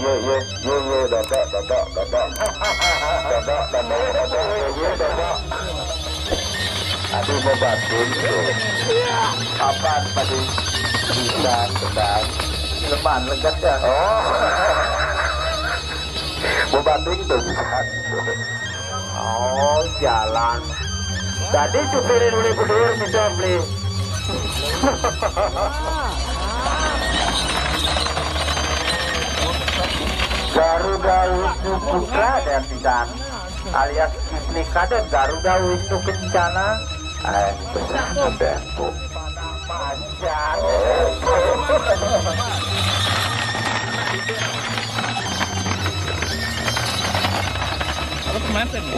Aduh mau batin apaan tadi bisa sedang leman legat ya. Mau batin tuh bisa. Oh jalan tadi supirin beli kudur bisa beli. Garuda Wisnu Putra dan Titan alias Kifli Kadet Garuda Wisnu Kencana. Tempo pacar. Nomor 79.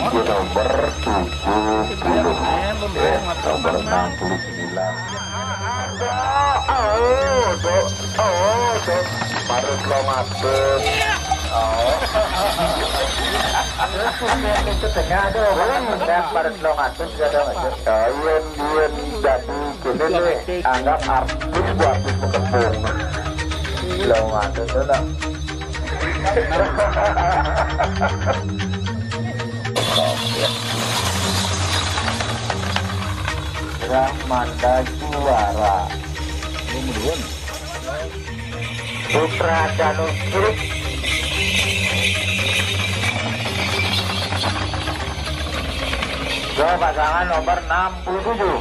Baru lomatus. Itu tengah dong. Dan baru lomatus sudah macet. Yen jadi kini nih anggap artis buat berkepung. Lomatus sudah. Rahmanda Juara Putra Danus Kirik ke pasangan nomor 67.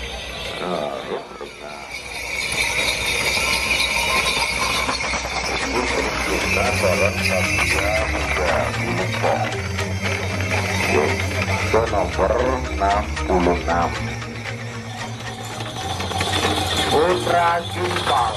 Kita tolong saja ke nomor 66 Putra Gimbal.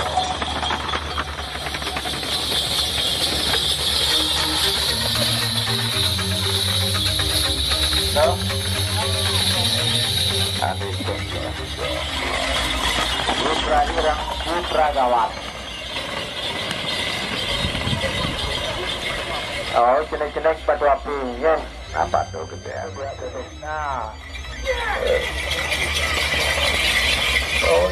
Putra Irang Putra Gawat. Oh, cenek-cenek batu api ya. Apa tuh gede? Nah. Oh.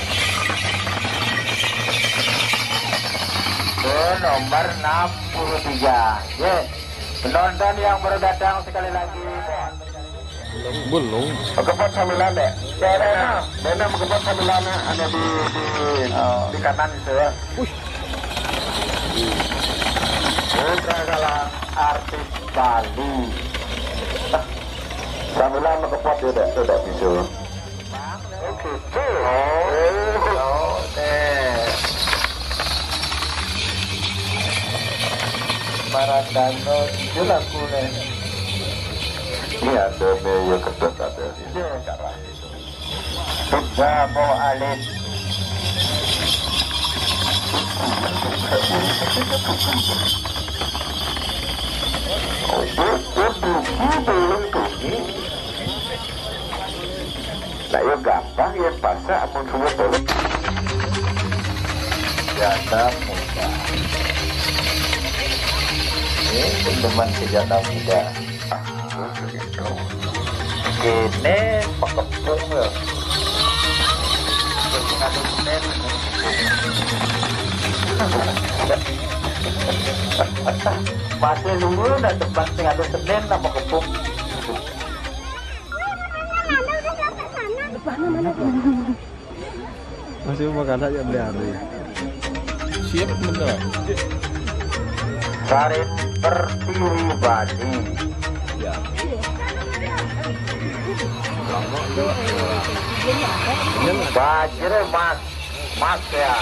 Nomor 63. Ya. Penonton yang baru datang sekali lagi. Belum. Kepot sambilan deh. Dena kepot sambilan ada di kanan itu ya. Putra Galang artis Bali. Sambilan kepot sudah bisa. Oke tuh. Oh, Marandano itu laku nih. Ini ada meja ketat ada ini cara itu. Sudah mau alit. Nah ya gampang ya pasang amun semua boleh. Janda muda. Ini teman sejata muda. Ini pekepung ya. Masih dulu udah tempat ada Senin nama kepung. Masih makan aja beli hari. Siap bener. Karet Pertiwi Bali. Ya. Bajre mas ya.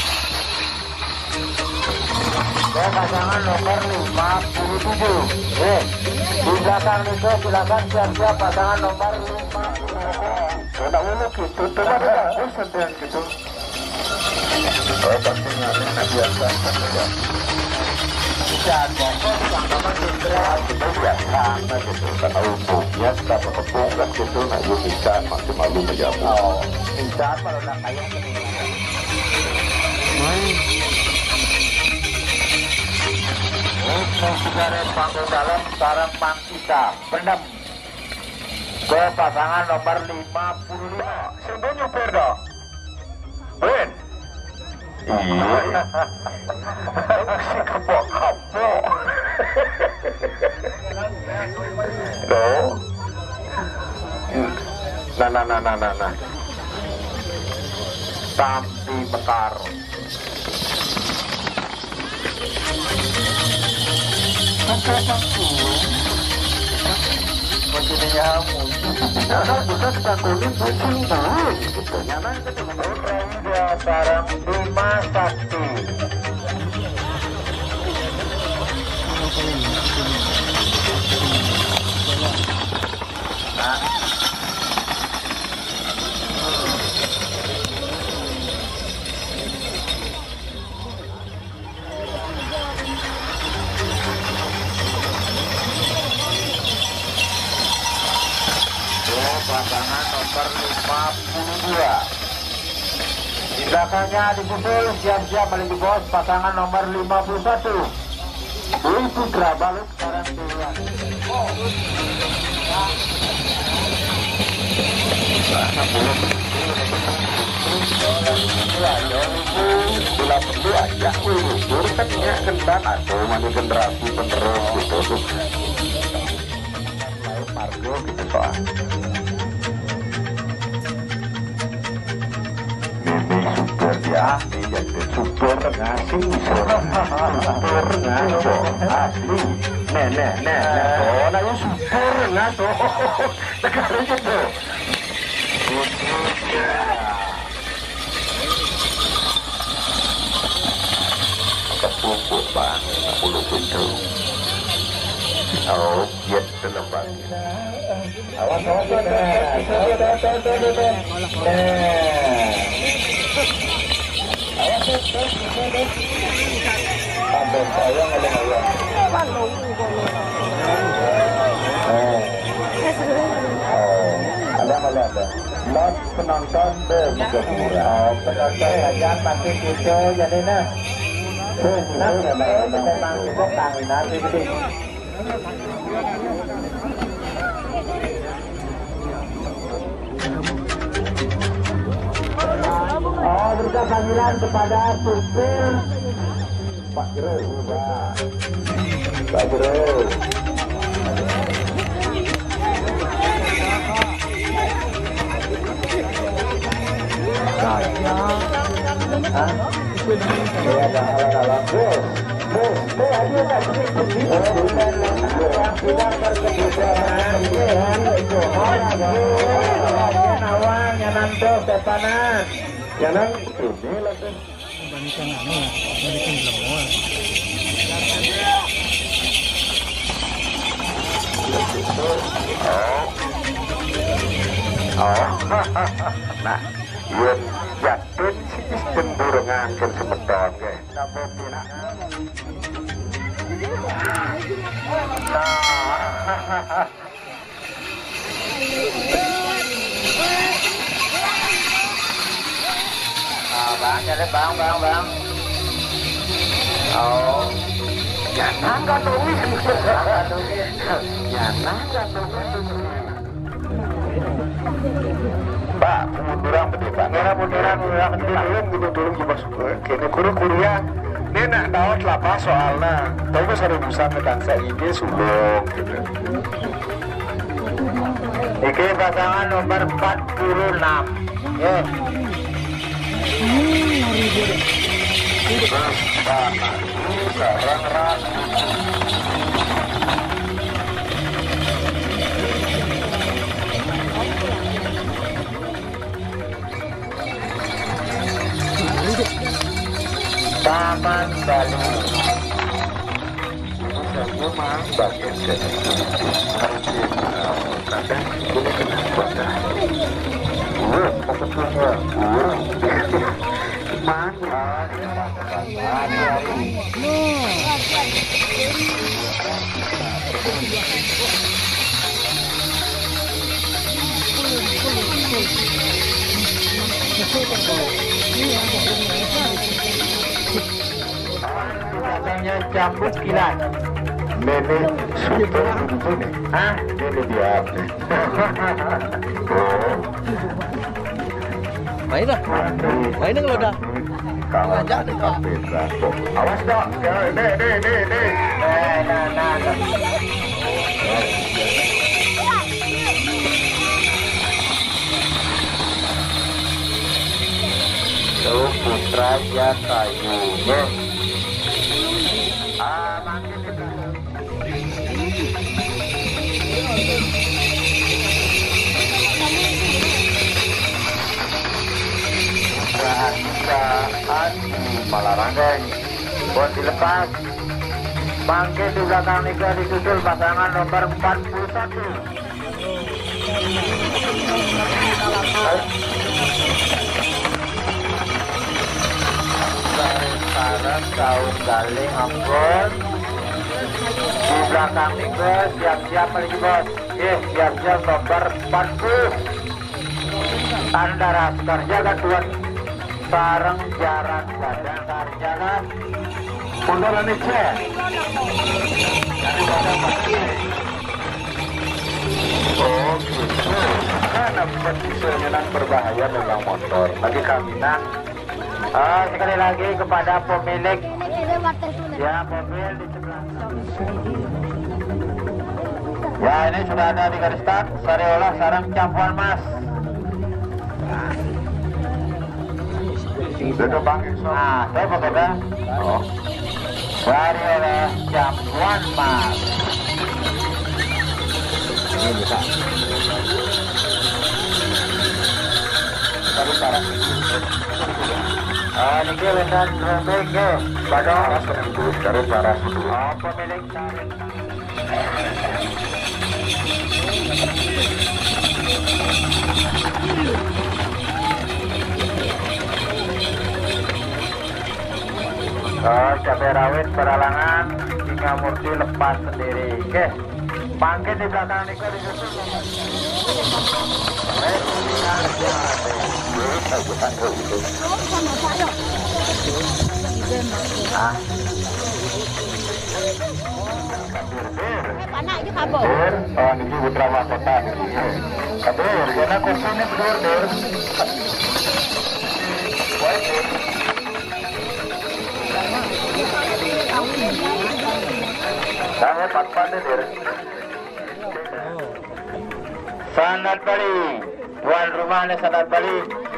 Saya pasangan nomor 57. Di belakang itu silakan siap-siap pasangan nomor 57. Udah muluk gitu, tuh bagus sedang gitu. Oh, pastinya biasa saja. Dan mongkos yang nama Indra itu biasa gitu. Karena umumnya kita berkepung gitu, nah yuk bisa masih malu menjawab. Oh, bisa kalau udah kaya untuk sekarang panggung dalam sekarang Pangkita Pendam ke pasangan nomor 55. Sudah nyuper dong Ben. Iya si kebokap Tuh. Nah. Sampai Mekar. Bukan kulit pusing banget gitu. Nyaman Raja Barang Bima Sakti. Pasangan nomor 52. Di belakangnya disusul siap-siap menuju bos pasangan nomor 51. Dwi Putra balik sekarang duluan. Generasi penerus gitu. Margo gitu soal. Asli jadi super ngasih super ngaso asli nenek oh nanya super ngaso negara gitu kepumpuk bang 10 pintu oh iya terlembang awas ada lot penonton penonton aja pasti gitu jadi nah memang cukup tanginan gitu. Oh, berikan panggilan kepada supir Pak Jero. Pak Jero. Jangan ini lagi. Nah, yen yakin sih cenderungan ke semeton ke. Nah. Bang, jadi bang. Oh, jangan nggak nulis, Pak, munduran betul Pak. Munduran belum masuk kini kuliah. Ini nak tahu kelapa soalnya. Tapi pas ada busan tentang saya ini sulung. Iki pasangan nomor 46. Ya. Taman Bali. Memang bagian dari kadang boleh kena kuasa. Maksudnya, mana? Katanya cambuk kilat. Nenek super ini. Ah, nenek dia. Main lah kalau udah kalau ngajak dekat Awas dong, deh. Tuh Putra Jatayu. Makin di belakang. Malarangeng bon dilepas. Bangke di belakang Nika disusul pasangan nomor 41. Saran tahun galing Ambon. Di belakang Nika siap-siap lagi bos. Siap-siap nomor 40. Tanda Raskar jaga tuan. Sarang jarak badan karjalan munduran cek dari badan pasti. Oh gitu karena bisa menang berbahaya dengan motor lagi kaminan. Sekali lagi kepada pemilik ya mobil di sebelah. Ya ini sudah ada di garis start Sariola sarang campuran mas. Sudah bangkit saya pakai dah. Oh, dari oleh campuran mas. Ini bisa. Taruh sarang. Ini kita dan robek ke. Badang. Taruh sarang. Oh, pemilik sarang. Cabai rawit peralangan hingga murti lepas sendiri. Oke, bangkit di belakang Niko disusul. Anak itu kabur. Oh, ini Putra Mahkota. Kabur, karena kursi ini berdua. Saya pat-patnya dir. Sanad Bali, tuan rumahnya Sanad Bali.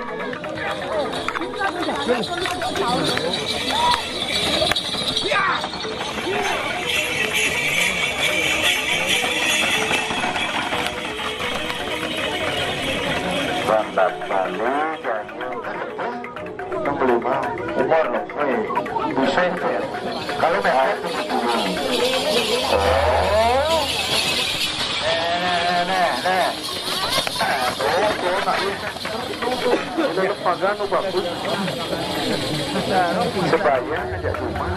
Sanad Bali, umur loh, buset ya. Kalau PHS pagano bagus. Sebaya aja rumah.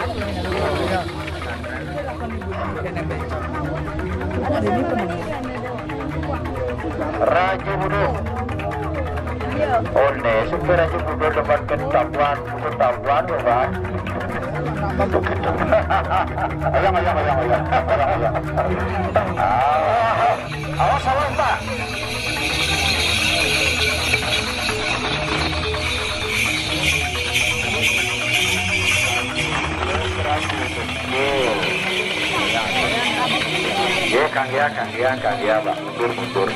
Raja Budo. Oh ne, supaya Raja Budo dapat ketahuan kan? Ayam. Awas Pak. Kang ya, Pak. Mundur,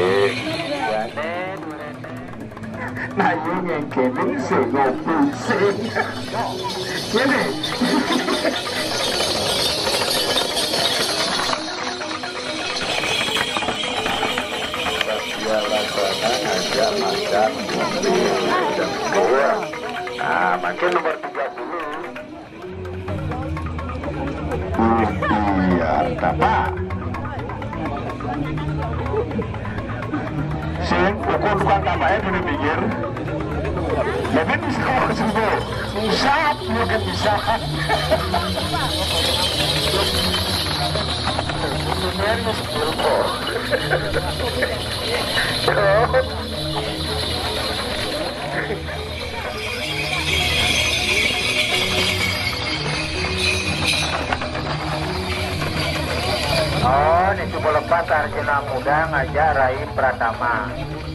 Nah, yang kini sego pusing. Gini. Aja makan makin nomor 30. Iya, apa? Sing, tukang tampaknya gini pikir. Lebih bisa kalau sembuh. Siap, mungkin bisa. Sebenarnya sepuluh. Oh, ini coba lepas Arjuna Muda ngajak Rai Pratama.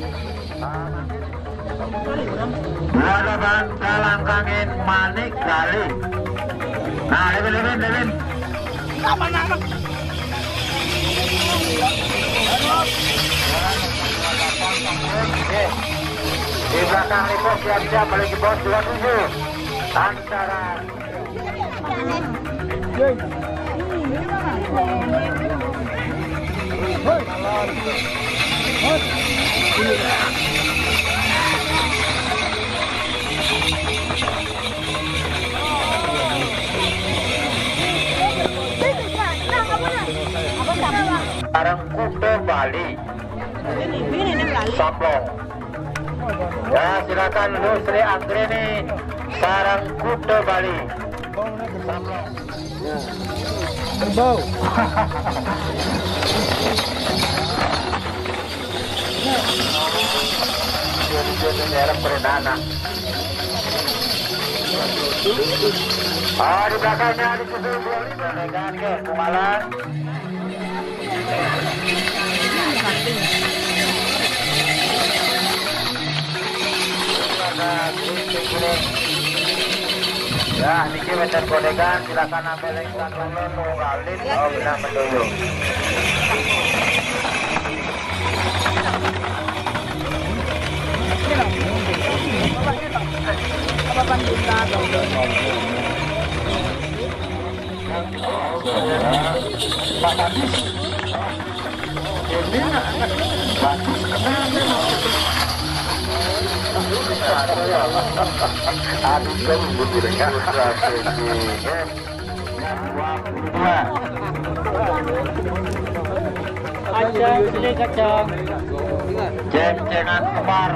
Ladaban kalangkangin manik kali. Nah, Levin. Apa nak? Di belakang Niko siap-siap menuju pos 27 antara Sarang Kuda Bali Sablong. Ya silakan Nusri Anggreni Sarang Kuda Bali Sablong. Terbau. Jadi daerah Perdana. Oh, di belakangnya disusul 25 dengan ke Kumalan. Ya, niki wetan kodegan silakan ambil lengkap nunggalin oh benar mendoyo. Pak Kadis. Ini bagus aduh kamu berkira Kacang, sini kacang. ceng-cengan kemar.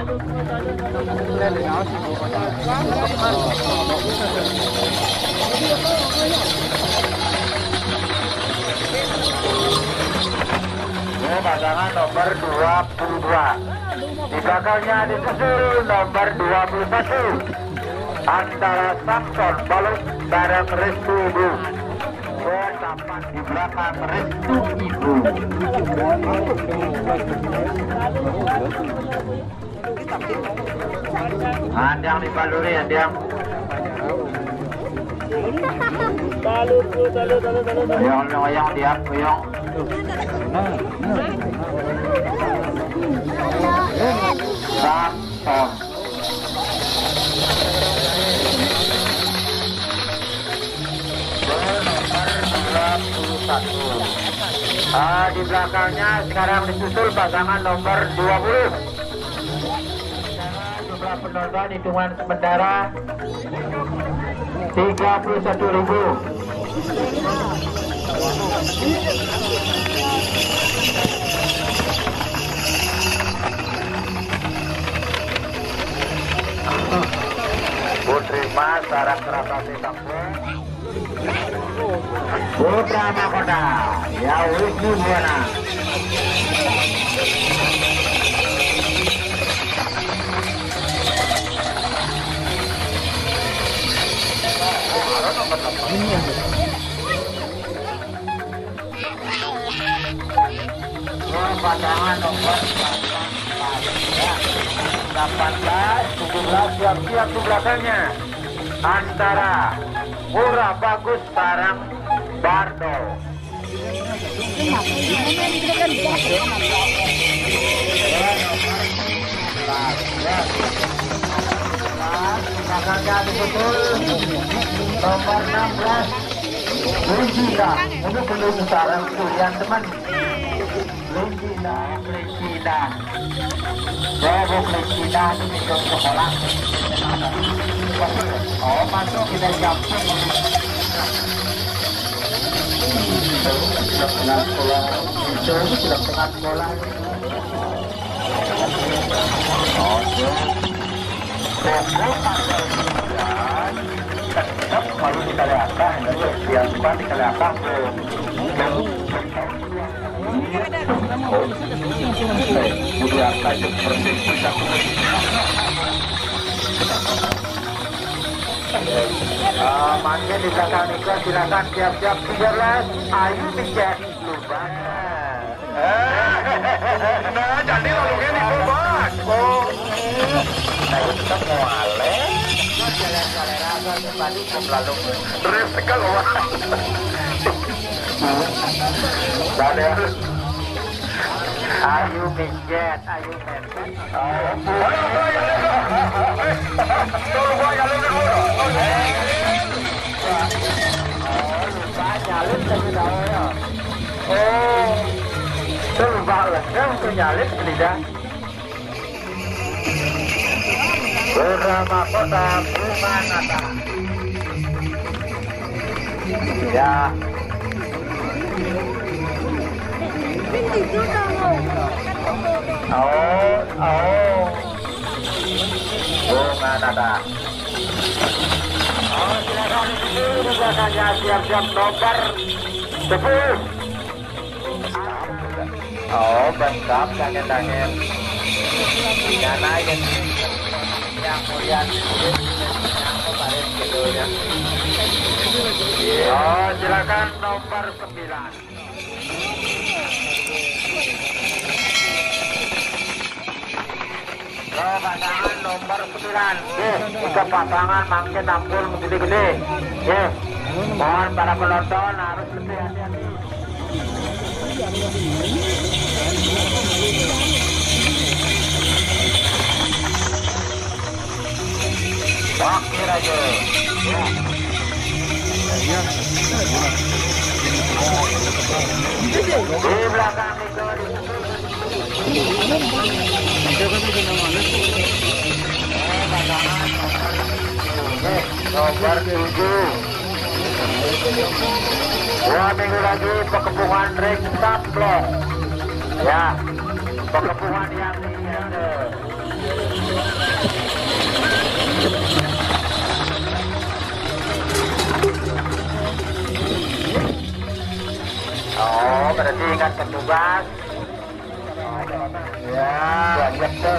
Pasangan nomor 22. Di belakangnya disusul nomor 21 antara Samson Balut bareng Restu Ibu. Kesapan di belakang Restu Ibu. Ada yang dibaluri, ada yang yang diap, yang Samson. Di belakangnya sekarang disusul pasangan nomor 20. Jumlah penonton hitungan sementara 31.000. Putri Mas Sarang Kerapati Kampung Putra Mahkota ya Wisnu Buana. Pasangan nomor 18, 17 siap-siap di belakangnya antara Murah Bagus Sarang Bardo. Belakangnya disusul nomor 16 Linjina. Ini belum Sarang Suryan teman. Linjina. Saya Linjina itu minum sekolah. Oh masuk kita jatuh. Sudah tengah sekolah. Itu sudah tengah sekolah. Oh tetap malu dikalahkan. Yang cepat dikalahkan. Sudah kayu seperti kita. Manggil di belakang Niko silakan siap-siap 13 Ayu Pijet Lubang. Nah jadi lalunya Niko bang. Oh saya tetap muale. Jalan-jalan apa kembali ke lalu. Terus kalau Daniel. Ayu Mijet, Ayu Mijet. Nyalip tapi tahu ya. Oh, lupa lah, untuk nyalip tidak. Beberapa kota Pumanata. Ya. Pumanata. Silakan dulu saja siap-siap nomor 10. Bengkap jangan jangan aja yang mulia silakan nomor 9. Pasangan nomor 9. Jika pasangan makin nampul gede-gede. Mohon para penonton harus lebih hati-hati. Wakil aja. Di belakang itu. Nomor 7. 2 minggu lagi Pekepungan Ring Saplong. Ya, Pekepungan yang ini. Berarti ingat petugas. Ya, banyak tuh.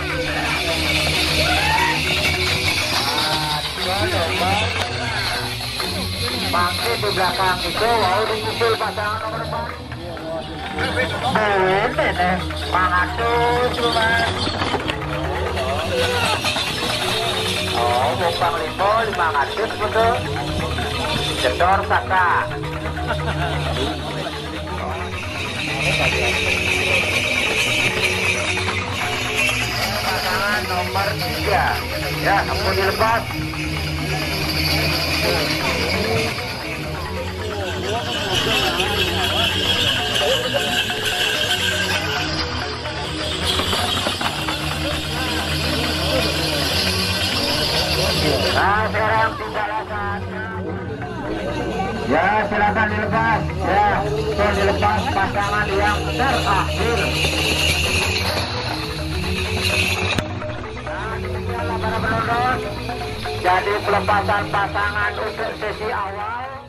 Bangkit di belakang itu, mau disusul pasangan nomor 4. Ini Mangatus cuma. Bumpang 500 betul. Jedor Saka. Pasangan nomor 3. Ya, ampun dilepas. Nah, sekarang tinggal saatnya. Ya, silakan dilepas. Ya, dilepas pasangan yang terakhir. Nah, demikianlah para penonton. Jadi pelepasan pasangan untuk sesi awal.